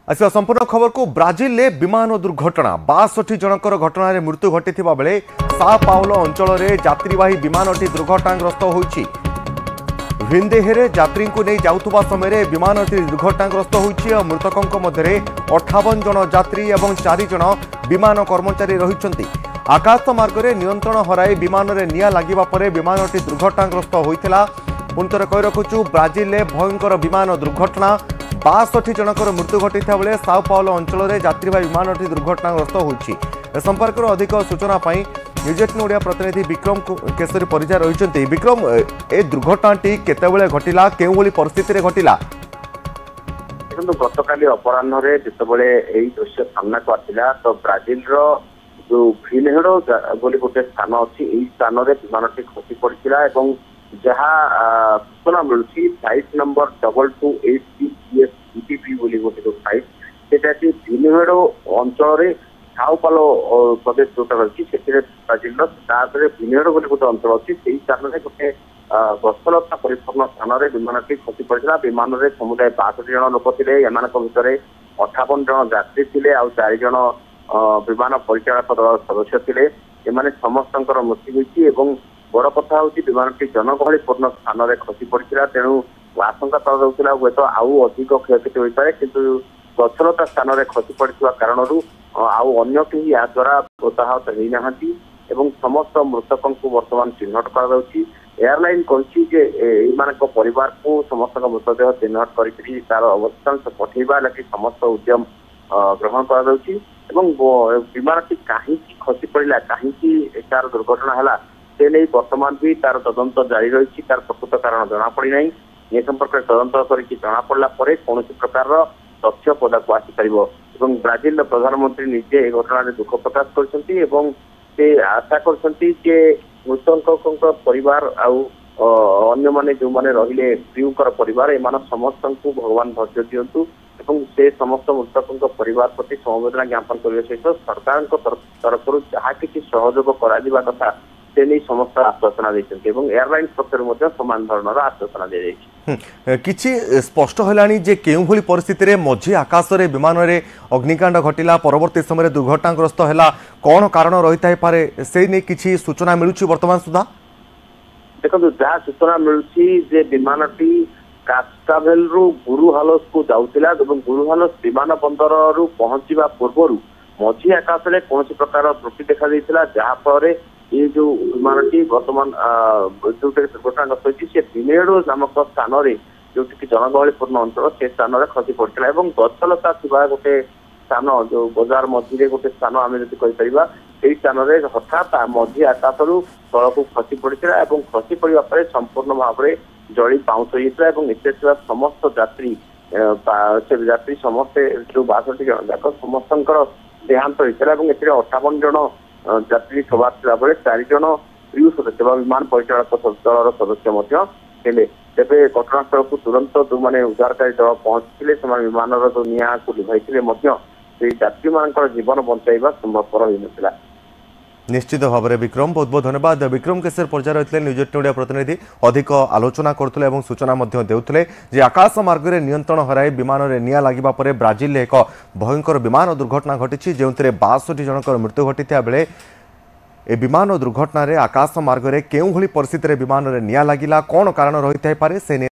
आसवा संपूर्ण खबर को ब्राजिल में विमान दुर्घटना 62 जनकर घटना रे मृत्यु घटी बेले सा पाउलो अंचल में यात्रीवाही विमानटी दुर्घटनाग्रस्त होइछि। भिंदेहेरे यात्री को नहीं जाउथुबा समय विमानटी दुर्घटनाग्रस्त होइछि और मृतकों मध्य 58 जन यात्री और 4 जन विमान कर्मचारी रहिछन्ति। आकाश मार्ग में नियंत्रण हराई विमान में निया लागिबा परे विमानटी दुर्घटनाग्रस्त होइथिला। पुनः कहि रखुछु ब्राजिल में भयंकर विमान दुर्घटना 62 जनकर मृत्यु घटी बेले साओ पाउलो अंचल में यात्रीवाही विमानटी दुर्घटनाग्रस्त होइछि। ए संपर्क में अधिक सूचना पाई न्यूज 18 ओडिया प्रतिनिधि विक्रम केसरी परिजा रहिछन्ति। विक्रम, ए दुर्घटनाटी केतेबेले घटिला, केउ भली परिस्थिति रे घटिला? गतकाली अपराह्न जितेबाला यही दृश्य सामना को आसिला तो ब्राजिल रो जो भिनेडो बोली गोटे स्थान अच्छी यही स्थान में विमानटी खसी पड़ा और जहाँ सूचना मिलूँ फ्लाइट नंबर 2286 बोली गोटे जो फ्लाइट से भिनेडो अंचल साओ पाउलो प्रदेश जोटा रही है ब्राजिल भिनेडो बोली गोटे अंचल अच्छी से स्थान में गोटे गछलता परिपूर्ण स्थान में विमानटी खसी पड़ा। विमान में समुदाय 62 जन लोक थे, भितर 58 जन यात्री थे आ 4 जन विमान परिचालक दल सदस्य थे। एमाने समस्त मृत्यु होती बड़ कथा हूँ विमानटी जनगहलीपूर्ण स्थान में खसी पड़ा। तेणु आशंका करा हे तो आउ अधिक क्षयक्षति हो पाए कि गछलता स्थान में खसी पड़ा कारण आउ अन्य कहीं या द्वारा हताहत होना एवं समस्त मृतकों को बर्तमान चिन्हट कर एयरलाइन परिवार को समस्त मृतदेह चिन्हट कर तार अवस्थांश पठेवा लगी समस्त उद्यम ग्रहण कर विमानटी कहीं खसी पड़ा कहीं तार दुर्घटना है से नहीं वर्तमान भी तार तदंत जारी रही। तार प्रकृत कारण जना पड़ी ना ए संपर्क में तदंत करके जना पड़ा कौन प्रकार तथ्य पदा को आसीपर। ब्राजिल प्रधानमंत्री निजे ए घटना दुख प्रकाश कर आशा कर मृतकों परिवार अन्य माने जो माने रहिले प्रियकर परिवार एमान समस्त को भगवान धैर्य दिंतु और से समस्त मृतकों परिवार प्रति समवेदना ज्ञापन करने सहित सरकार तरफ जहाँ किसी सहयोग करा से नहीं समस्त आश्वासना देते एयरलाइन पक्ष समान धरण आश्वासना दी किछि स्पष्ट होलानी जे केउ भली परिस्थिति रे मझी आकाश रे विमान रे अग्निकांड घटिला परवर्ती समय दुर्घटनाग्रस्त हैला कौन कारण रही थाई पारे से नहीं किछि सूचना मिलुछि वर्तमान सुधा? देखो जहाँ सूचना मिलुछि विमानटी कास्टावेल रु गुरुहालोस को जाउतिला एवं गुरुहालोस विमान बंदर रु पहुंचीबा पूर्व मझी आकाश रे कौन प्रकार त्रुटि देखा देइथिला जहाँ पर ये जो विमानटी वर्तमान जो दुर्घटनाग्रस्त होती से भिनेडो नामक स्थान में जो जनगहलीपूर्ण अंचल से स्थान में खसी पड़ा और गछलता गोटे स्थान जो बजार मझे गोटे स्थान आम जो स्थान में हठात मझी आकाश तल को खसी पड़ा और खसी पड़ा पर संपूर्ण भाव में जली पाउच होता है समस्त यात्री समस्ते जो 62 जन जाक समस्त देहांत होता है। 58 जन यात्री सवार था बेले 4 जन क्रू सदस्य विमान परिचालक दल सदस्य तेरे घटनास्थल को तुरंत जो मैंने उद्धारकारी दल पहुंची विमान जो निआ को लिभाई यात्री मान जीवन बचाइबा संभवपर हो ना। निश्चित भाव में विक्रम बहुत बहुत धन्यवाद। विक्रम केसर पर्याय रही न्यूज 18 ओडिया प्रतिनिधि अधिक आलोचना करते और सूचना देउथिले जे आकाश मार्ग में नियंत्रण हराई विमान में निया लागिबा परे ब्राजिल एक भयंकर विमान दुर्घटना घटी जो 62 जनकर मृत्यु घटी बेले ए विमान दुर्घटना रे आकाश मार्ग में केउ भली परिस्थिति रे विमान में निया लागिला कौन कारण रही थाई पारे से